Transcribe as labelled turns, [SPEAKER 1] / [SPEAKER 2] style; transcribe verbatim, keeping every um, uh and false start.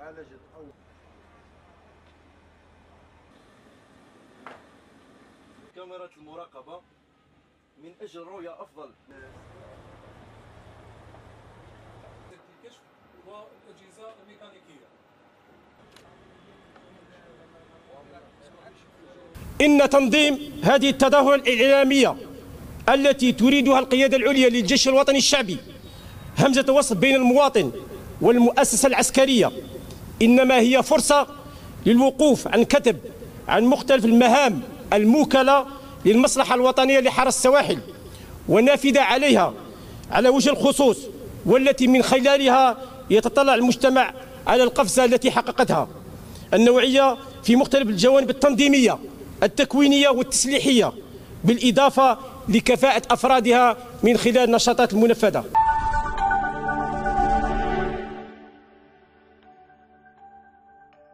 [SPEAKER 1] معالجة أو كاميرا المراقبة من أجل رؤية أفضل
[SPEAKER 2] الكشف والأجهزة الميكانيكية.
[SPEAKER 3] إن تنظيم هذه التظاهرة الإعلامية التي تريدها القيادة العليا للجيش الوطني الشعبي همزة وصل بين المواطن والمؤسسة العسكرية إنما هي فرصة للوقوف عن كتب عن مختلف المهام الموكلة للمصلحة الوطنية لحرس السواحل ونافذة عليها على وجه الخصوص، والتي من خلالها يتطلع المجتمع على القفزة التي حققتها النوعية في مختلف الجوانب التنظيمية التكوينية والتسليحية، بالإضافة لكفاءة أفرادها من خلال النشاطات المنفذة.